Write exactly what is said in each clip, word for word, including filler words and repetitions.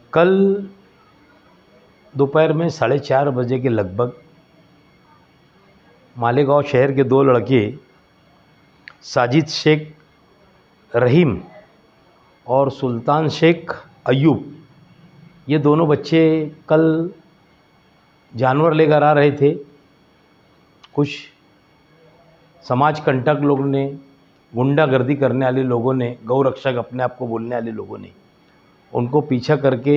कल दोपहर में साढ़े चार बजे के लगभग मालेगांव शहर के दो लड़के साजिद शेख रहीम और सुल्तान शेख अयूब, ये दोनों बच्चे कल जानवर लेकर आ रहे थे। कुछ समाज कंटक लोगों ने, गुंडागर्दी करने वाले लोगों ने, गौ रक्षक अपने आप को बोलने वाले लोगों ने उनको पीछा करके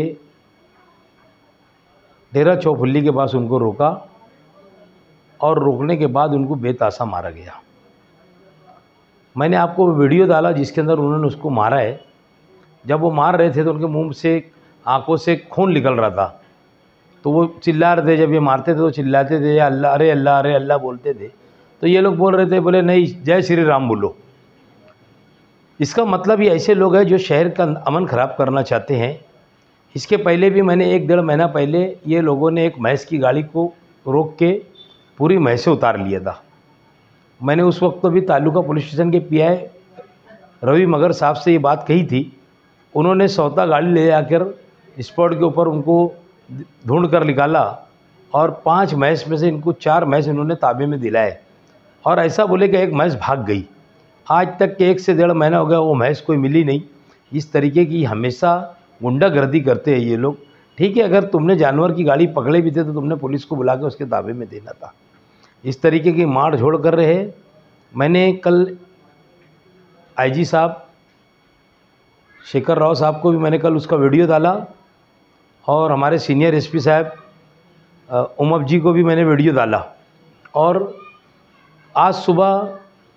डेरा चौफुल्ली के पास उनको रोका और रोकने के बाद उनको बेतासा मारा गया। मैंने आपको वीडियो डाला जिसके अंदर उन्होंने उसको मारा है। जब वो मार रहे थे तो उनके मुंह से, आंखों से खून निकल रहा था, तो वो चिल्ला रहे थे। जब ये मारते थे तो चिल्लाते थे, अल्लाह, अरे अल्लाह, अरे अल्लाह बोलते थे। तो ये लोग बोल रहे थे, बोले नहीं, जय श्री राम बोलो। इसका मतलब ये ऐसे लोग हैं जो शहर का अमन ख़राब करना चाहते हैं। इसके पहले भी मैंने एक डेढ़ महीना पहले ये लोगों ने एक भैंस की गाड़ी को रोक के पूरी भैंसें उतार लिया था। मैंने उस वक्त तो भी तालुका पुलिस स्टेशन के पीआई रवि मगर साहब से ये बात कही थी। उन्होंने सौता गाड़ी ले जाकर स्पॉट के ऊपर उनको ढूंढ कर निकाला और पांच भैंस में से इनको चार भैंस इन्होंने ताबे में दिलाए और ऐसा बोले कि एक भैंस भाग गई। आज तक के एक से डेढ़ महीना हो गया वो भैंस कोई मिली नहीं। इस तरीके की हमेशा गुंडागर्दी करते हैं ये लोग। ठीक है, अगर तुमने जानवर की गाड़ी पकड़े भी थे तो तुमने पुलिस को बुला के उसके ताबे में देना था। इस तरीके की मार झोड़ कर रहे। मैंने कल आईजी साहब शेखर राव साहब को भी मैंने कल उसका वीडियो डाला और हमारे सीनियर एसपी साहब उमप जी को भी मैंने वीडियो डाला। और आज सुबह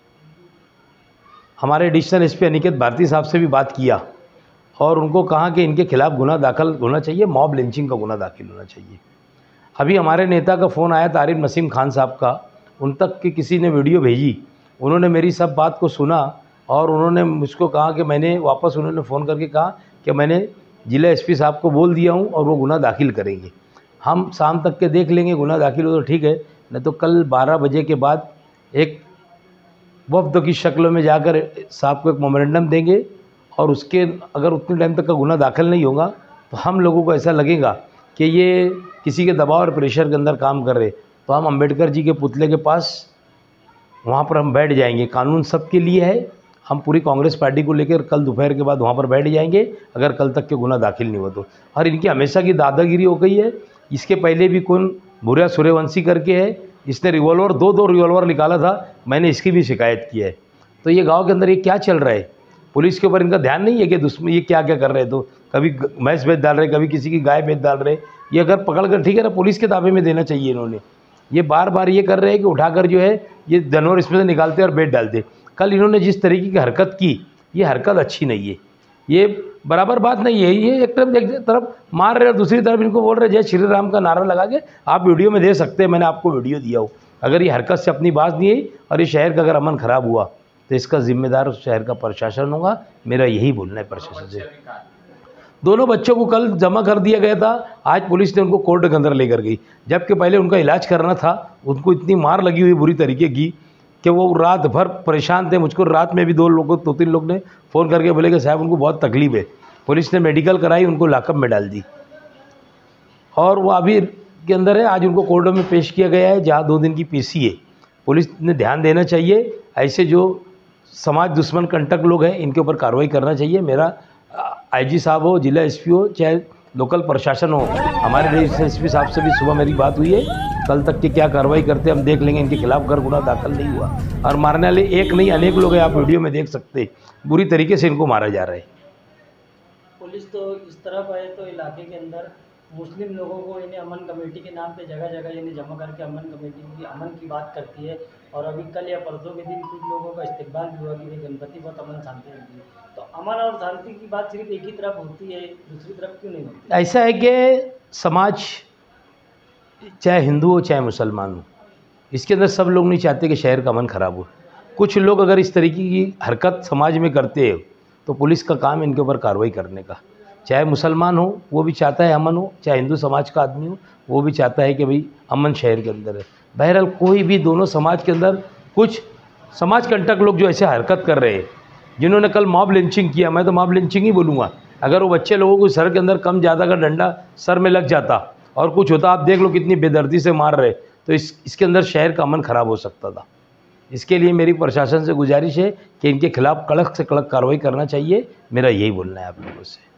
हमारे एडिशनल एसपी अनिकेत भारती साहब से भी बात किया और उनको कहा कि इनके खिलाफ़ गुना दाखिल होना चाहिए, मॉब लिंचिंग का गुना दाखिल होना चाहिए। अभी हमारे नेता का फ़ोन आया तारिक नसीम खान साहब का, उन तक कि किसी ने वीडियो भेजी। उन्होंने मेरी सब बात को सुना और उन्होंने मुझको कहा कि मैंने वापस उन्होंने फ़ोन करके कहा कि मैंने जिला एसपी साहब को बोल दिया हूँ और वो गुना दाखिल करेंगे। हम शाम तक के देख लेंगे, गुना दाखिल हो तो ठीक है, नहीं तो कल बारह बजे के बाद एक वफ्द की शक्ल में जाकर साहब को एक मेमोरेंडम देंगे और उसके अगर उतने टाइम तक का गुना दाखिल नहीं होगा तो हम लोगों को ऐसा लगेगा कि ये किसी के दबाव और प्रेशर के अंदर काम कर रहे, तो हम अंबेडकर जी के पुतले के पास वहाँ पर हम बैठ जाएंगे। कानून सबके लिए है। हम पूरी कांग्रेस पार्टी को लेकर कल दोपहर के बाद वहाँ पर बैठ जाएंगे अगर कल तक के गुना दाखिल नहीं हुआ तो। और इनकी हमेशा की दादागिरी हो गई है। इसके पहले भी कौन भूरिया सूर्यवंशी करके है, इसने रिवॉल्वर दो दो रिवॉल्वर निकाला था, मैंने इसकी भी शिकायत की है। तो ये गांव के अंदर ये क्या चल रहा है, पुलिस के ऊपर इनका ध्यान नहीं है कि दुश्मन ये क्या क्या कर रहे हैं। तो कभी भैंस बेच डाल रहे, कभी किसी की गाय बेच डाल रहे। ये अगर पकड़ कर ठीक है ना, पुलिस के ताबे में देना चाहिए इन्होंने। ये बार बार ये कर रहे हैं कि उठाकर जो है ये जानवर इसमें से निकालते और बेच डालते। कल इन्होंने जिस तरीके की हरकत की, ये हरकत अच्छी नहीं है, ये बराबर बात नहीं है। ये एक तरफ एक तरफ मार रहे और दूसरी तरफ इनको बोल रहे जय श्री राम का नारा लगा के। आप वीडियो में दे सकते हैं, मैंने आपको वीडियो दिया हो। अगर ये हरकत से अपनी बात नहीं आई और ये शहर का अगर अमन खराब हुआ तो इसका जिम्मेदार शहर का प्रशासन होगा। मेरा यही बोलना है प्रशासन से। दोनों बच्चों को कल जमा कर दिया गया था, आज पुलिस ने उनको कोर्ट के अंदर लेकर गई, जबकि पहले उनका इलाज करना था। उनको इतनी मार लगी हुई बुरी तरीके की कि वो रात भर परेशान थे। मुझको रात में भी दो लोगों दो तीन लोग ने फ़ोन करके बोले कि साहब उनको बहुत तकलीफ है। पुलिस ने मेडिकल कराई, उनको लॉकअप में डाल दी और वो अभी के अंदर है। आज उनको कोर्ट में पेश किया गया है जहाँ दो दिन की पीसी है। पुलिस ने ध्यान देना चाहिए, ऐसे जो समाज दुश्मन कंटक लोग हैं इनके ऊपर कार्रवाई करना चाहिए। मेरा आईजी साहब हो, जिला एसपी हो, चाहे लोकल प्रशासन हो, हमारे एसपी साहब से भी सुबह मेरी बात हुई है। कल तक की क्या कार्रवाई करते हम देख लेंगे। इनके खिलाफ अगर गुना दाखिल नहीं हुआ, और मारने वाले एक नहीं अनेक लोग हैं, आप वीडियो में देख सकते हैं, बुरी तरीके से इनको मारा जा रहा है। पुलिस तो इस तरफ है तो इलाके के अंदर मुस्लिम लोगों को इन्हें अमन कमेटी के नाम पे जगह जगह इन्हें जमा करके अमन कमेटी की अमन की बात करती है। और अभी कल या परसों के दिन कुछ लोगों का इस्तेमाल भी हुआ कि भाई गणपति बहुत अमन शांति रहती है। तो अमन और शांति की बात सिर्फ एक ही तरफ होती है, दूसरी तरफ क्यों नहीं होती? ऐसा है कि समाज चाहे हिंदू हो चाहे मुसलमान हो, इसके अंदर सब लोग नहीं चाहते कि शहर का अमन ख़राब हो। कुछ लोग अगर इस तरीके की हरकत समाज में करते हैं तो पुलिस का काम इनके ऊपर कार्रवाई करने का। चाहे मुसलमान हो वो भी चाहता है अमन हो, चाहे हिंदू समाज का आदमी हो वो भी चाहता है कि भाई अमन शहर के अंदर है। बहरहाल कोई भी दोनों समाज के अंदर कुछ समाज कंटक लोग जो ऐसे हरकत कर रहे हैं, जिन्होंने कल मॉब लिंचिंग किया, मैं तो मॉब लिंचिंग ही बोलूँगा। अगर वो बच्चे लोगों को सर के अंदर कम ज़्यादा का डंडा सर में लग जाता और कुछ होता, आप देख लो कितनी बेदर्दी से मार रहे, तो इस इसके अंदर शहर का अमन ख़राब हो सकता था। इसके लिए मेरी प्रशासन से गुजारिश है कि इनके खिलाफ़ कड़क से कड़क कार्रवाई करना चाहिए। मेरा यही बोलना है आप लोगों से।